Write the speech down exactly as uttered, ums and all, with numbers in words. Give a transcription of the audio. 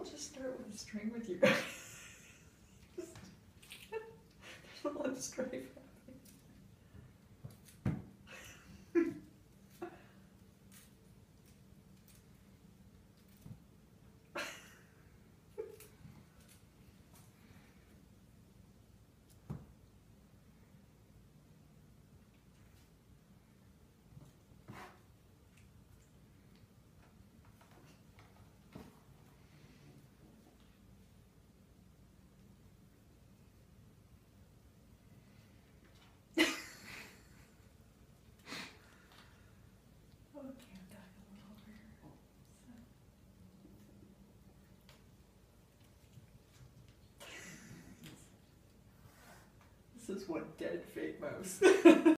I'll just start with a string with you guys. There's a lot of strife happening. This is one dead fake mouse.